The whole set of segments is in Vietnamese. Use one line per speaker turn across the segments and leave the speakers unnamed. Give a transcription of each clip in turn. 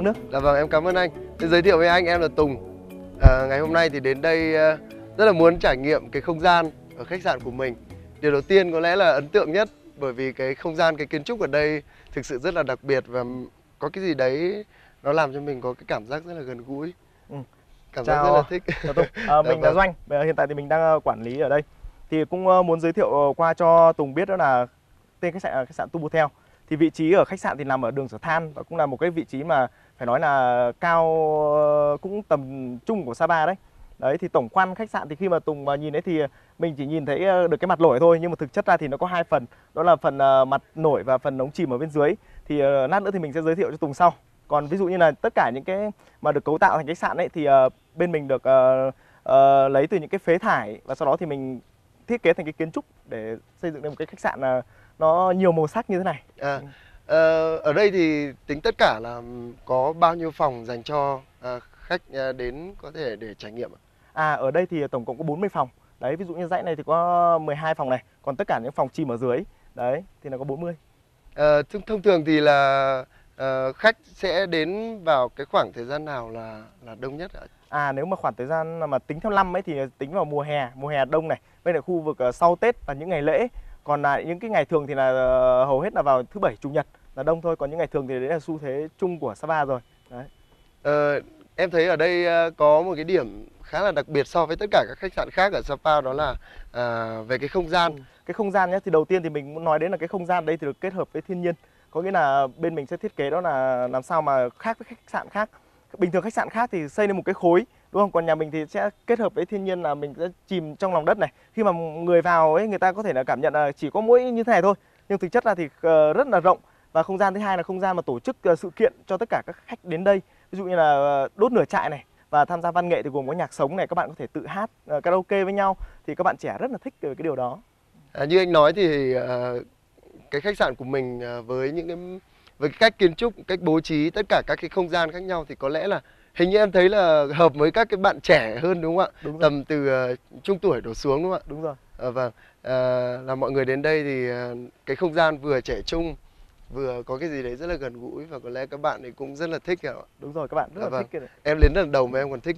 trong nước.
Dạ vâng, em cảm ơn anh. Thế giới thiệu với anh, em là Tùng. Ngày hôm nay thì đến đây rất là muốn trải nghiệm cái không gian ở khách sạn của mình. Điều đầu tiên có lẽ là ấn tượng nhất, bởi vì cái không gian, cái kiến trúc ở đây thực sự rất là đặc biệt và có cái gì đấy nó làm cho mình có cái cảm giác rất là gần gũi. Cảm giác rất là thích.
Chào Tùng,
Dạ
mình là
vâng.
Doanh, hiện tại thì mình đang quản lý ở đây. Thì cũng muốn giới thiệu qua cho Tùng biết đó là tên khách sạn là khách sạn Tubutel. Thì vị trí ở khách sạn thì nằm ở đường Sở Than và cũng là một cái vị trí mà phải nói là cao, cũng tầm trung của Sapa đấy. Đấy thì tổng quan khách sạn thì khi mà Tùng mà nhìn thấy thì mình chỉ nhìn thấy được cái mặt nổi thôi, nhưng mà thực chất ra thì nó có hai phần, đó là phần mặt nổi và phần ống chìm ở bên dưới. Thì lát nữa thì mình sẽ giới thiệu cho Tùng sau. Còn ví dụ như là tất cả những cái mà được cấu tạo thành khách sạn ấy thì bên mình được lấy từ những cái phế thải và sau đó thì mình thiết kế thành cái kiến trúc để xây dựng nên một cái khách sạn nó nhiều màu sắc như thế này.
Ở đây thì tính tất cả là có bao nhiêu phòng dành cho khách đến có thể để trải nghiệm ạ?
Ở đây thì tổng cộng có 40 phòng. Đấy, ví dụ như dãy này thì có 12 phòng này, còn tất cả những phòng chìm ở dưới đấy thì nó có 40.
Thông thường thì là khách sẽ đến vào cái khoảng thời gian nào là đông nhất ạ?
Nếu mà khoảng thời gian mà tính theo năm ấy thì tính vào mùa hè đông này, bên ở khu vực sau Tết và những ngày lễ. Còn những cái ngày thường thì là hầu hết là vào thứ Bảy, Chủ nhật là đông thôi, còn những ngày thường thì đấy là xu thế chung của Sapa rồi. Đấy.
Em thấy ở đây có một cái điểm khá là đặc biệt so với tất cả các khách sạn khác ở Sapa, đó là về cái không gian.
Cái không gian nhé, thì đầu tiên thì mình muốn nói đến là cái không gian đây thì được kết hợp với thiên nhiên. Có nghĩa là bên mình sẽ thiết kế đó là làm sao mà khác với khách sạn khác. Bình thường khách sạn khác thì xây lên một cái khối, đúng không? Còn nhà mình thì sẽ kết hợp với thiên nhiên, là mình sẽ chìm trong lòng đất này. Khi mà người vào ấy, người ta có thể là cảm nhận là chỉ có mỗi như thế này thôi, nhưng thực chất là thì rất là rộng. Và không gian thứ hai là không gian mà tổ chức sự kiện cho tất cả các khách đến đây. Ví dụ như là đốt lửa trại này, và tham gia văn nghệ thì gồm có nhạc sống này, các bạn có thể tự hát karaoke với nhau, thì các bạn trẻ rất là thích cái điều đó.
Như anh nói thì cái khách sạn của mình với cái cách kiến trúc, cách bố trí tất cả các cái không gian khác nhau thì có lẽ là hình như em thấy là hợp với các cái bạn trẻ hơn, đúng không ạ?
Đúng rồi.
Tầm từ trung tuổi đổ xuống, đúng không ạ?
Đúng rồi.
Vâng. Là mọi người đến đây thì cái không gian vừa trẻ trung, vừa có cái gì đấy rất là gần gũi, và có lẽ các bạn ấy cũng rất là thích ạ.
Đúng rồi, các bạn rất là thích cái này.
Em đến lần đầu mà em còn thích.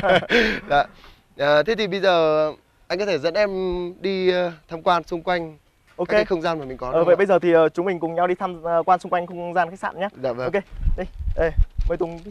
Dạ. Thế thì bây giờ anh có thể dẫn em đi tham quan xung quanh các cái không gian mà mình có.
Vậy bây giờ thì chúng mình cùng nhau đi tham quan xung quanh không gian khách sạn nhé.
Dạ vâng.
Ok, đây, mời Tùng.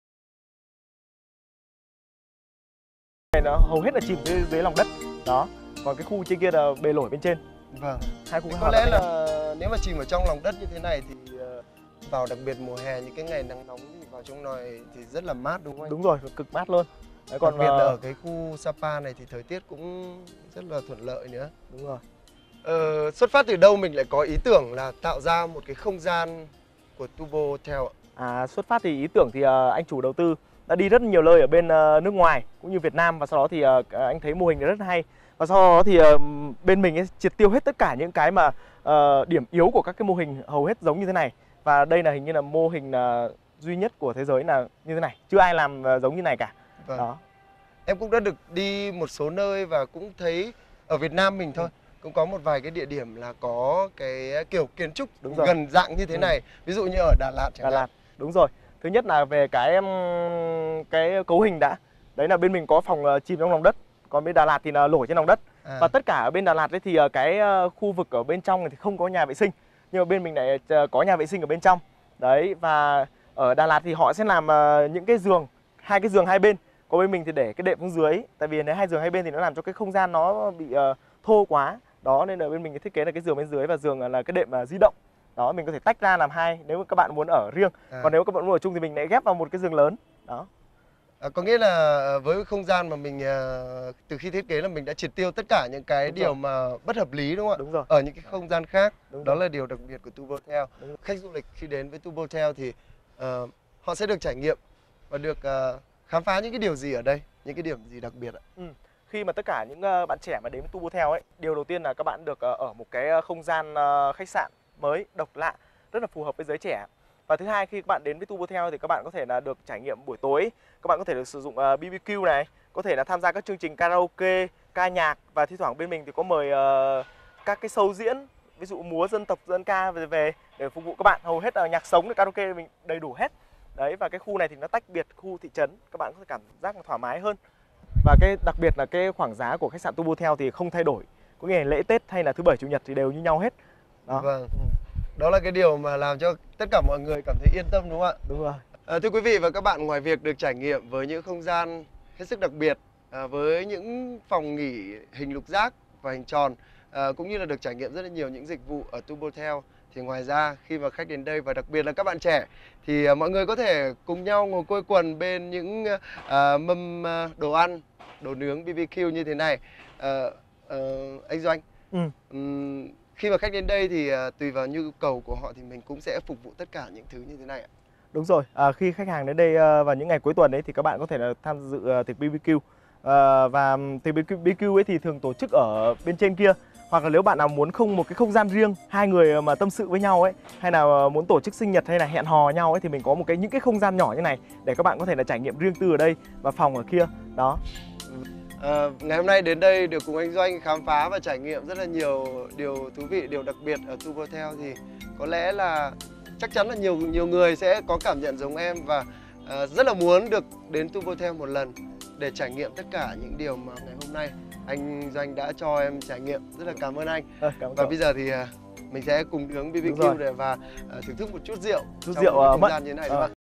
Này nó hầu hết là chìm dưới lòng đất đó. còn cái khu trên kia là bề nổi bên trên.
Vâng.
Hai khu
Có
hoàn
lẽ
toàn khác nhau.
là nếu mà chìm ở trong lòng đất như thế này thì vào đặc biệt mùa hè những cái ngày nắng nóng thì vào trong này thì rất là mát đúng không anh?
Đúng rồi, cực mát luôn. Đấy,
Còn đặc biệt là ở cái khu Sapa này thì thời tiết cũng rất là thuận lợi nữa.
đúng rồi.
Xuất phát từ đâu mình lại có ý tưởng là tạo ra một cái không gian của Turbo Hotel ạ?
Xuất phát thì ý tưởng thì anh chủ đầu tư đã đi rất nhiều nơi ở bên nước ngoài cũng như Việt Nam, và sau đó thì anh thấy mô hình này rất hay, và sau đó thì bên mình triệt tiêu hết tất cả những cái mà điểm yếu của các cái mô hình hầu hết giống như thế này, và đây là hình như là mô hình duy nhất của thế giới là như thế này, chưa ai làm giống như này cả.
Vâng.
Đó.
Em cũng đã được đi một số nơi và cũng thấy ở Việt Nam mình thôi cũng có một vài cái địa điểm là có cái kiểu kiến trúc gần dạng như thế này, ví dụ như ở Đà Lạt chẳng hạn.
Đà Lạt, đúng rồi. Thứ nhất là về cái cấu hình đã. Đấy là bên mình có phòng chìm trong lòng đất, còn bên Đà Lạt thì là nổi trên lòng đất. Và tất cả ở bên Đà Lạt ấy thì cái khu vực ở bên trong thì không có nhà vệ sinh, nhưng mà bên mình lại có nhà vệ sinh ở bên trong. Đấy, và ở Đà Lạt thì họ sẽ làm những cái giường, hai cái giường hai bên. Còn bên mình thì để cái đệm xuống dưới, tại vì nếu hai giường hai bên thì nó làm cho cái không gian nó bị thô quá. Đó, nên là bên mình thiết kế là cái giường bên dưới và giường là cái đệm di động. Đó, mình có thể tách ra làm hai nếu mà các bạn muốn ở riêng. Còn nếu các bạn muốn ở chung thì mình lại ghép vào một cái giường lớn. Đó.
Có nghĩa là với không gian mà mình từ khi thiết kế là mình đã triệt tiêu tất cả những cái điều mà bất hợp lý đúng không ạ?
Đúng rồi.
Ở những cái không gian khác.
Đúng
đó
rồi.
là điều đặc biệt của Turbo Hotel. Khách du lịch khi đến với Turbo Hotel thì họ sẽ được trải nghiệm và được khám phá những cái điều gì ở đây, những cái điểm gì đặc biệt ạ?
Khi mà tất cả những bạn trẻ mà đến với Turbo Hotel ấy, điều đầu tiên là các bạn được ở một cái không gian khách sạn mới, độc lạ, rất là phù hợp với giới trẻ. Và thứ hai, khi các bạn đến với Turbo Hotel thì các bạn có thể là được trải nghiệm buổi tối, các bạn có thể được sử dụng BBQ này, có thể là tham gia các chương trình karaoke, ca nhạc, và thi thoảng bên mình thì có mời các cái show diễn, ví dụ múa dân tộc, dân ca về để phục vụ các bạn. Hầu hết là nhạc sống, karaoke mình đầy đủ hết. Đấy, và cái khu này thì nó tách biệt khu thị trấn, các bạn có thể cảm giác thoải mái hơn. Và cái đặc biệt là cái khoảng giá của khách sạn Turbo Hotel thì không thay đổi, có nghĩa là lễ Tết hay là thứ Bảy Chủ nhật thì đều như nhau hết. Đó.
Vâng. Đó là cái điều mà làm cho tất cả mọi người cảm thấy yên tâm đúng không ạ?
Đúng rồi.
Thưa quý vị và các bạn, ngoài việc được trải nghiệm với những không gian hết sức đặc biệt, với những phòng nghỉ hình lục giác và hình tròn, cũng như là được trải nghiệm rất là nhiều những dịch vụ ở Turbo Hotel, thì ngoài ra khi mà khách đến đây và đặc biệt là các bạn trẻ thì mọi người có thể cùng nhau ngồi quây quần bên những mâm đồ ăn, đồ nướng BBQ như thế này. Anh Doanh, khi mà khách đến đây thì tùy vào nhu cầu của họ thì mình cũng sẽ phục vụ tất cả những thứ như thế này ạ.
Đúng rồi, khi khách hàng đến đây vào những ngày cuối tuần ấy thì các bạn có thể là tham dự tiệc BBQ. Và tiệc BBQ ấy thì thường tổ chức ở bên trên kia. Hoặc là nếu bạn nào muốn không một cái không gian riêng, hai người mà tâm sự với nhau ấy, hay là muốn tổ chức sinh nhật hay là hẹn hò nhau ấy, thì mình có những cái không gian nhỏ như này để các bạn có thể là trải nghiệm riêng tư ở đây và phòng ở kia. Đó.
Ngày hôm nay đến đây được cùng anh Doanh khám phá và trải nghiệm rất là nhiều điều thú vị, điều đặc biệt ở Turbo Hotel, thì có lẽ là chắc chắn là nhiều người sẽ có cảm nhận giống em và rất là muốn được đến Turbo Hotel một lần để trải nghiệm tất cả những điều mà ngày hôm nay anh Doanh đã cho em trải nghiệm. Rất là cảm ơn anh. Và bây giờ thì mình sẽ cùng nướng BBQ để và thưởng thức một chút rượu trong không gian như thế này.